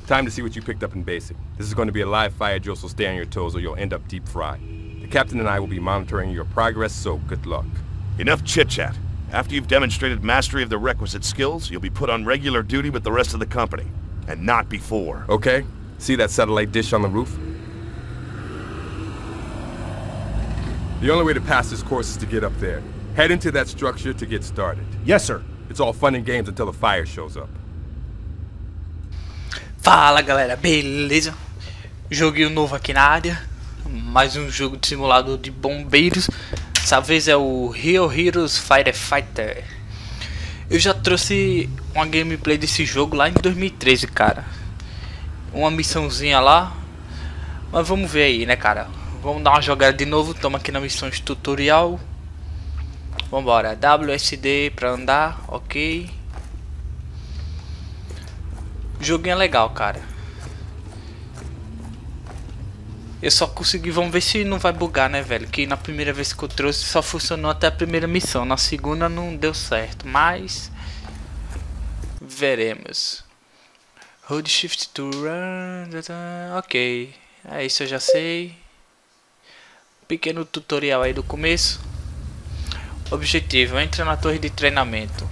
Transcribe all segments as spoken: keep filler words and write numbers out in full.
Time to see what you picked up in basic. This is going to be a live fire drill, so stay on your toes or you'll end up deep fried. The captain and I will be monitoring your progress, so good luck. Enough chit-chat. After you've demonstrated mastery of the requisite skills, you'll be put on regular duty with the rest of the company. And not before. Okay? See that satellite dish on the roof? The only way to pass this course is to get up there. Head into that structure to get started. Yes, sir. It's all fun and games until the fire shows up. Fala galera, beleza? Joguinho novo aqui na área. Mais um jogo de simulador de bombeiros. Dessa vez é o Real Heroes Firefighter. Eu já trouxe uma gameplay desse jogo lá em dois mil e treze, cara. Uma missãozinha lá. Mas vamos ver aí, né, cara? Vamos dar uma jogada de novo. Estamos aqui na missão de tutorial. Vambora. W S D pra andar, ok. O joguinho é legal, cara. Eu só consegui, vamos ver se não vai bugar, né, velho? Que na primeira vez que eu trouxe só funcionou até a primeira missão. Na segunda não deu certo, mas veremos. Hold shift to run. Ok, é isso, eu já sei. Pequeno tutorial aí do começo. Objetivo, entra na torre de treinamento.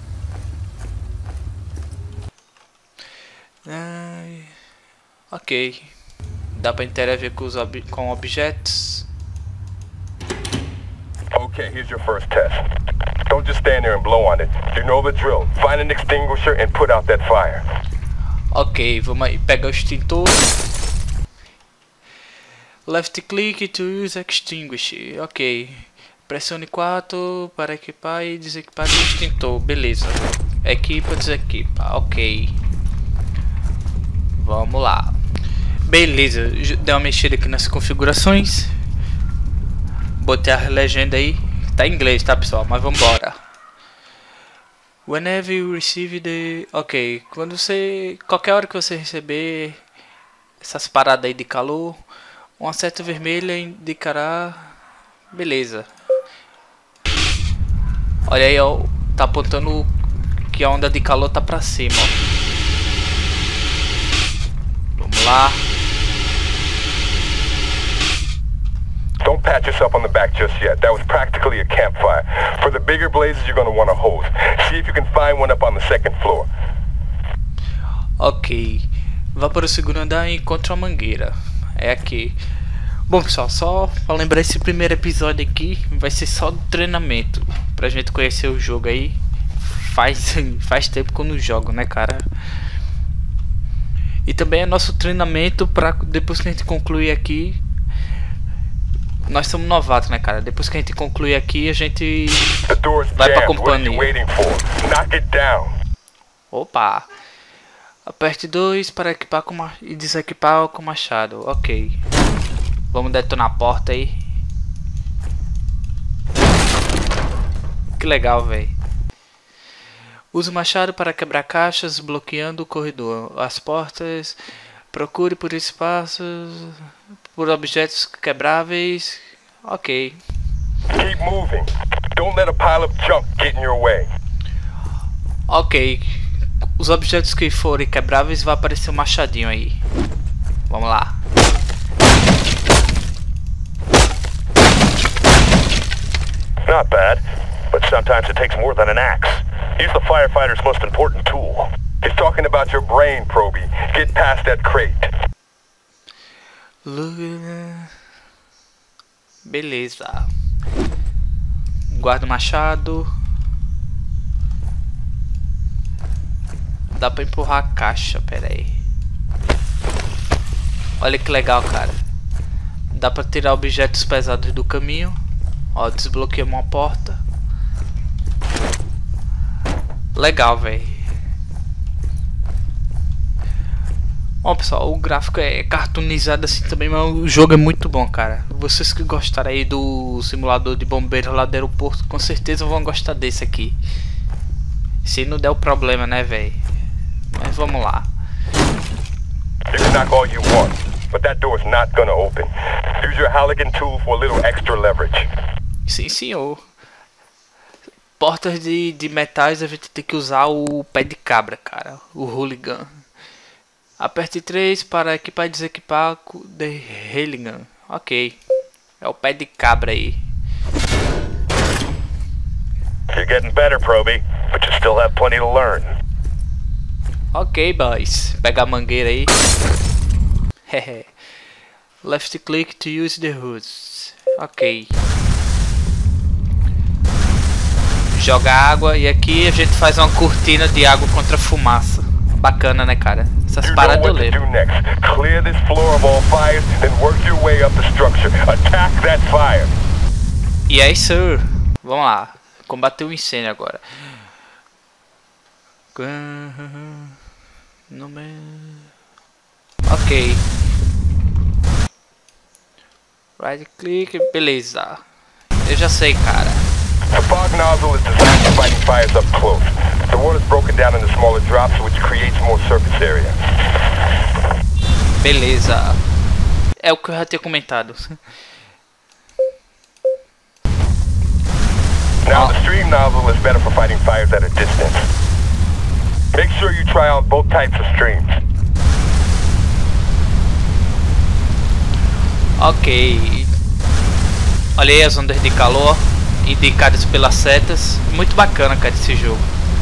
Ai, ok. Dá pra interagir com os ob com objetos. Okay, here's your first test. Don't just stand there and blow on it. You know the drill. Find an extinguisher and put out that fire. Ok, vamos aí pegar o extintor. Left click to use extinguisher. Ok. Pressione quatro para equipar e desequipar o extintor. Beleza. Equipa, desequipa. Ok. Vamos lá. Beleza. Dei uma mexida aqui nas configurações. Botei a legenda aí. Tá em inglês, tá, pessoal? Mas vambora. Whenever you receive the... Ok. Quando você... Qualquer hora que você receber essas paradas aí de calor, uma seta vermelha indicará... Beleza. Olha aí, ó. Tá apontando que a onda de calor tá pra cima, ó. Vamos lá. Don't pat yourself on the back just yet. That was practically a campfire. For the bigger blazes, you're going to want a hose. See if you can find one up on the second floor. Ok. Vá para o segundo andar e encontre uma mangueira. É aqui. Bom, pessoal, só para lembrar, esse primeiro episódio aqui vai ser só do treinamento. Pra gente conhecer o jogo aí. Faz, faz tempo que eu não jogo, né, cara? E também é nosso treinamento para depois que a gente concluir aqui. Nós somos novatos, né, cara? Depois que a gente concluir aqui, a gente vai pra companhia. Opa! Aperte dois para equipar com ma e desequipar com machado. Ok. Vamos detonar a porta aí. Que legal, velho. Use o machado para quebrar caixas, bloqueando o corredor. As portas. Procure por espaços, por objetos quebráveis. Ok. Keep moving. Don't let a pile of junk get in your way. Ok. Os objetos que forem quebráveis vai aparecer um machadinho aí. Vamos lá. Not bad, but sometimes it takes more than an axe. Use the firefighter's most important tool. He's talking about your brain, Proby. Get past that crate. Beleza. Guarda o machado. Dá pra empurrar a caixa, pera aí. Olha que legal, cara. Dá pra tirar objetos pesados do caminho. Ó, desbloqueei uma porta. Legal, velho. Bom, pessoal, o gráfico é cartoonizado assim também, mas o jogo é muito bom, cara. Vocês que gostaram aí do simulador de bombeiro lá do aeroporto, com certeza vão gostar desse aqui. Se não der o problema, né, velho? Mas vamos lá. You can knock all you want, but that door's not gonna open. Use your Halligan tool for a little extra leverage. Sim, senhor. Portas de, de metais a gente tem que usar o pé de cabra, cara. O hooligan. Aperte três para equipar e desequipar The Halligan. Ok. É o pé de cabra aí. You're getting better, Proby, but you still have plenty to learn. Ok, boys. Pega a mangueira aí. Left click to use the hoods. Ok. Joga água e aqui a gente faz uma cortina de água contra fumaça. Bacana, né, cara? Essas paradas eu lembro. Clear this floor of all fires, then work your way up the structure. Attack that fire. E aí, sir. Vamos lá. Combater o incêndio agora. Ok. Right click, beleza. Eu já sei, cara. The fog nozzle is designed for fighting fires up close. The water is broken down into smaller drops, which creates more surface area. Beleza. É o que eu já tinha comentado. Now the stream nozzle is better for fighting fires at a distance. Make sure you try out both types of streams. Ok. Olha aí as ondas de calor indicadas pelas setas. Muito bacana, cara, esse jogo.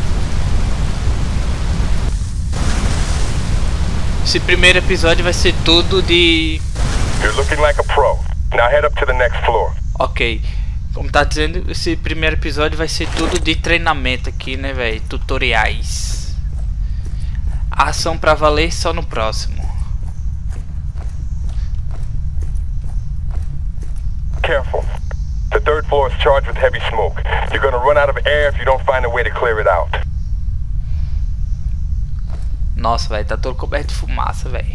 Esse primeiro episódio vai ser tudo de... You're looking like a pro. Now head up to the next floor. Ok. Como tá dizendo, esse primeiro episódio vai ser tudo de treinamento aqui, né, velho? Tutoriais. A ação pra valer só no próximo. Careful. The third floor is charged with heavy smoke. You're gonna run out of air if you don't find a way to clear it out. Nossa, velho, tá todo coberto de fumaça, velho.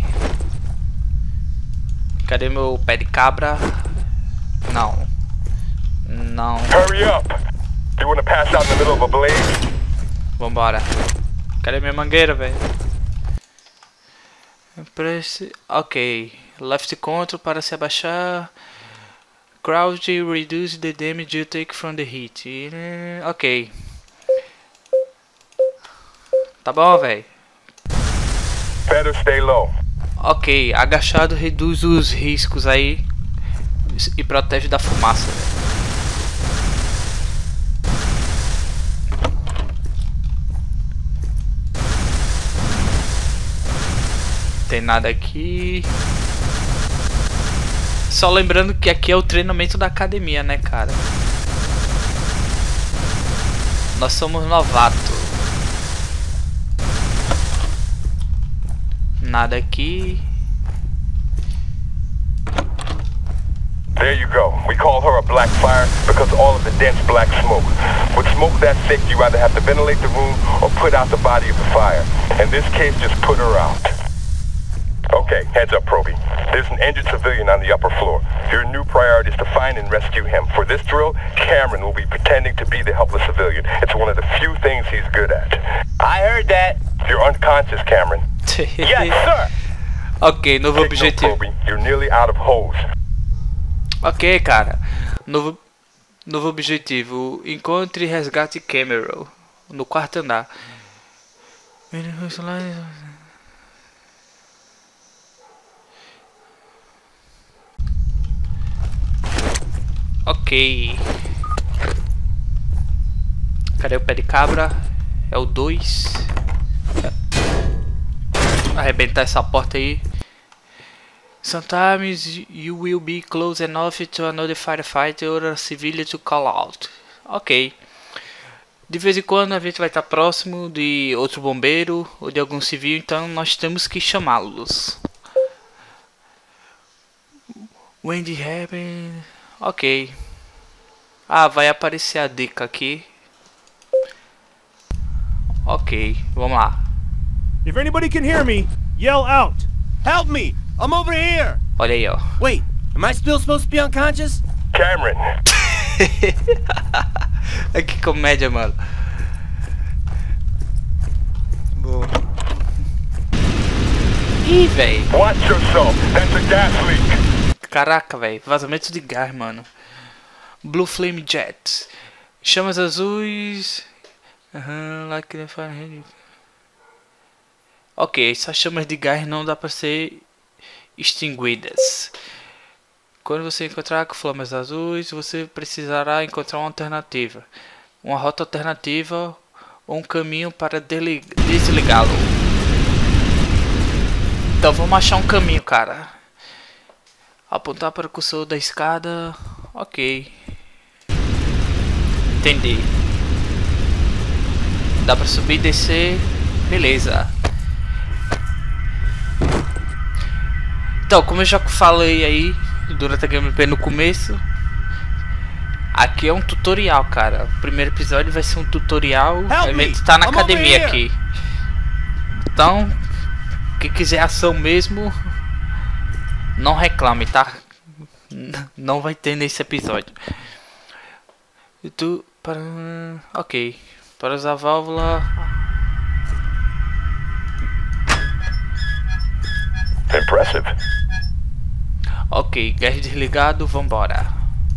Cadê meu pé de cabra? Não. Não. Hurry up! You wanna pass out in the middle of a blaze? Vambora. Cadê minha mangueira, velho? Press... Ok. Left control para se abaixar. Crouch reduce the damage you take from the heat. Ok. Tá bom, velho. Better stay low. Ok. Agachado reduz os riscos aí e protege da fumaça, velho. Tem nada aqui. Só lembrando que aqui é o treinamento da academia, né, cara? Nós somos novatos. Nada aqui. There you go. We call her a black fire because all of the dense black smoke. With smoke that thick, you either have to ventilate the room or put out the body of the fire. In this case, just put her out. Okay, heads up, Proby. There's an injured civilian on the upper floor. Your new priority is to find and rescue him. For this drill, Cameron will be pretending to be the helpless civilian. It's one of the few things he's good at. I heard that. You're unconscious, Cameron. Yes, sir. Ok, novo Take objetivo. note, Proby. You're nearly out of hose. Ok, cara. Novo, novo objetivo. Encontre e resgate Cameron no quarto andar. Ok. Cadê o pé de cabra? É o dois. Arrebentar essa porta aí. Sometimes you will be close enough to another firefighter or a civilian to call out. Ok. De vez em quando a gente vai estar próximo de outro bombeiro ou de algum civil, então nós temos que chamá-los. When it happens... Ok. Ah, vai aparecer a dica aqui. Ok, vamos lá. If anybody can hear me, yell out. Help me! I'm over here! Olha aí, ó. Wait, am I still supposed to be unconscious? Cameron. Que comédia, mano. Boa. Ih, véi. Watch yourself. That's a gas leak. Caraca, velho, vazamento de gás, mano. Blue Flame Jet. Chamas azuis. Aham, like the fire. Ok, essas chamas de gás não dá para ser extinguidas. Quando você encontrar com flamas azuis, você precisará encontrar uma alternativa. Uma rota alternativa ou um caminho para desligá-lo. Então vamos achar um caminho, cara. Apontar para o cursor da escada. Ok. Entendi. Dá para subir e descer. Beleza. Então, como eu já falei aí durante a gameplay no começo, aqui é um tutorial, cara. O primeiro episódio vai ser um tutorial. A gente tá na academia aqui. Então, quem quiser ação mesmo, não reclame, tá? Não vai ter nesse episódio. E tu para, ok, para usar a válvula. Impressive. Ok, gás desligado, vambora.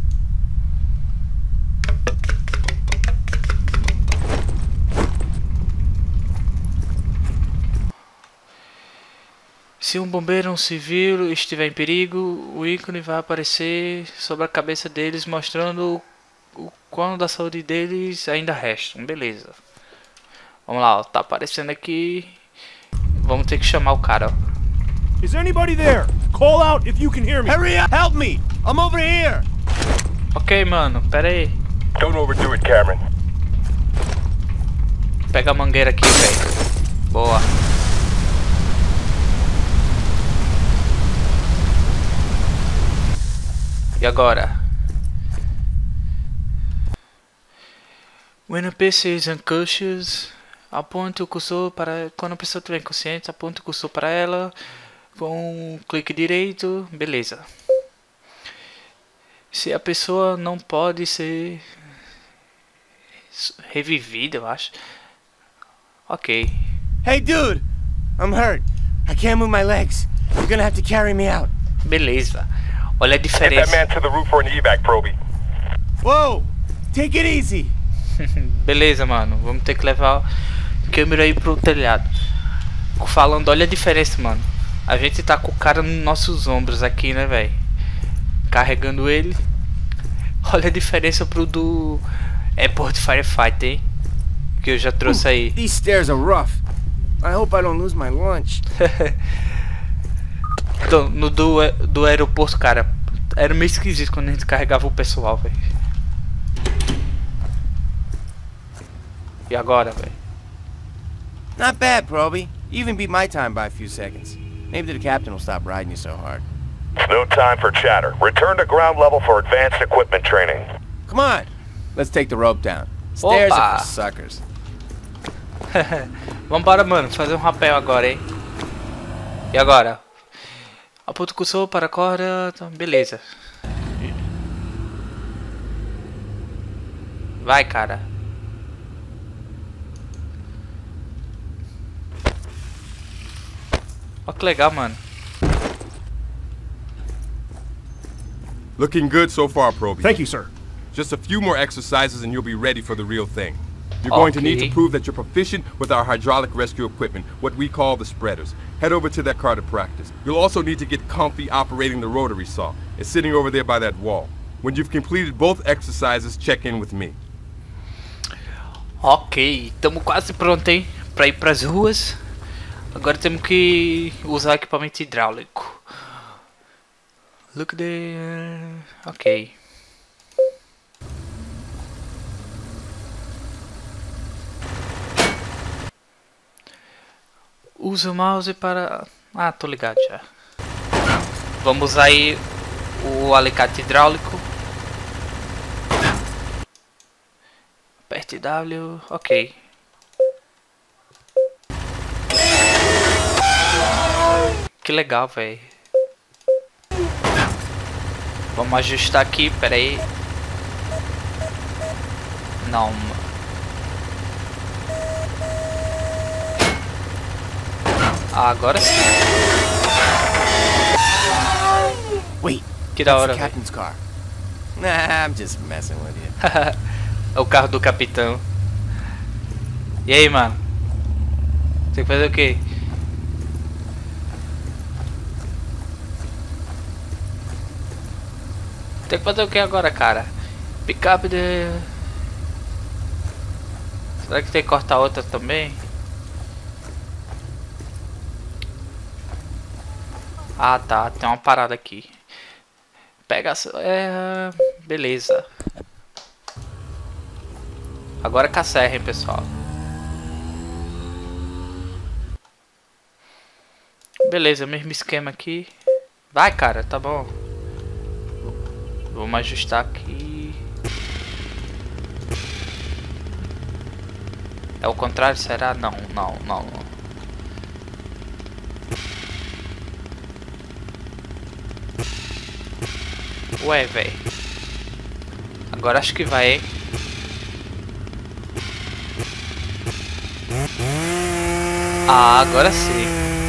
Se um bombeiro ou um civil estiver em perigo, o ícone vai aparecer sobre a cabeça deles, mostrando o quão da saúde deles ainda resta. Beleza. Vamos lá, ó, tá aparecendo aqui. Vamos ter que chamar o cara, ó. Is anybody there? Call out if you can hear me. Hurry up! Help me! I'm over here! Ok, mano, pera aí. Don't overdo it, Cameron. Pega a mangueira aqui, velho. Boa. E agora? When a person is unconscious, aponte o cursor para... Quando a pessoa estiver inconsciente, aponte o cursor para ela. Com um clique direito, beleza. Se a pessoa não pode ser revivida, eu acho. Ok. Hey dude, I'm hurt. I can't move my legs. You're gonna have to carry me out. Beleza. Olha a Get diferença. that man to the roof for an evac, Proby. Whoa, take it easy. Beleza, mano. Vamos ter que levar o câmera aí pro telhado. Falando, olha a diferença, mano. A gente tá com o cara nos nossos ombros aqui, né, velho? Carregando ele. Olha a diferença pro do Airport Firefighter, hein? Que eu já trouxe aí. These stairs are rough. I hope I don't lose my lunch. Então, no do, do aeroporto, cara, era meio esquisito quando a gente carregava o pessoal, velho. E agora, velho? Not bad, Proby. You even beat my time by a few seconds. Maybe the captain will stop riding you so hard. No time for chatter. Return to ground level for advanced equipment training. Come on, let's take the rope down. Stairs Opa. are for suckers. Vambora, mano, fazer um rapel agora, hein? E agora? Aponta o cursor para a corda. Então, beleza. Vai, cara. Olha que legal, mano. Looking good so far, Proby. Thank you, sir. Just a few more exercises and you'll be ready for the real thing. You're going to need Okay. to prove that you're proficient with our hydraulic rescue equipment, what we call the spreaders. Head over to that car to practice. You'll also need to get comfy operating the rotary saw. It's sitting over there by that wall. When you've completed both exercises, check in with me. Ok, estamos quase pronto, hein? Pra ir pras ruas. Agora temos que usar equipamento hidráulico. Look there. Ok. Usa o mouse para... Ah, tô ligado já. Vamos usar aí o alicate hidráulico. Aperte W. Ok. Que legal, velho. Vamos ajustar aqui, pera aí. Não. Ah, agora sim. Wait, Que da that's hora, the velho. captain's car. Nah, I'm just messing with you. É o carro do capitão. E aí, mano? Tem que fazer o quê? Tem que fazer o que agora, cara? Pick up de... Será que tem que cortar outra também? Ah tá, tem uma parada aqui. Pega a... É... Beleza. Agora com a serra, hein, pessoal. Beleza, mesmo esquema aqui. Vai, cara, tá bom. Vamos ajustar aqui. É o contrário, será? Não, não, não. Ué, velho. Agora acho que vai, hein? Ah, agora sim.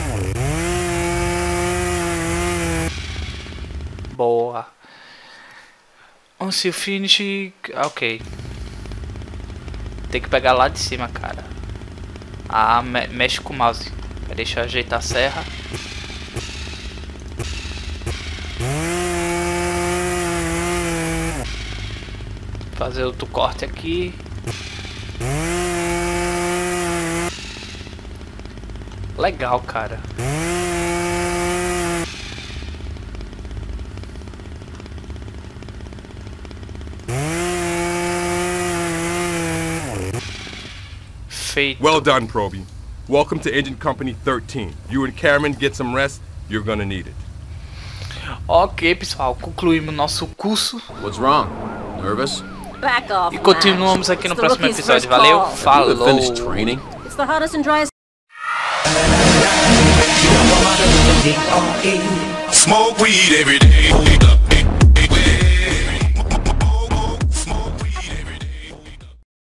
Boa. Once you finish... Ok. Tem que pegar lá de cima, cara. Ah, me mexe com o mouse. Deixa eu ajeitar a serra. Fazer outro corte aqui. Legal, cara. Feito. Well done, Proby. Welcome to Engine Company thirteen. You and Cameron get some rest. You're gonna need it. Ok, pessoal, concluímos nosso curso. What's wrong? Nervous? Back off, E continuamos aqui no It's the próximo rookie's episódio. first Valeu, call. You falou. finished training? It's the hottest and driest. Smoke weed every day.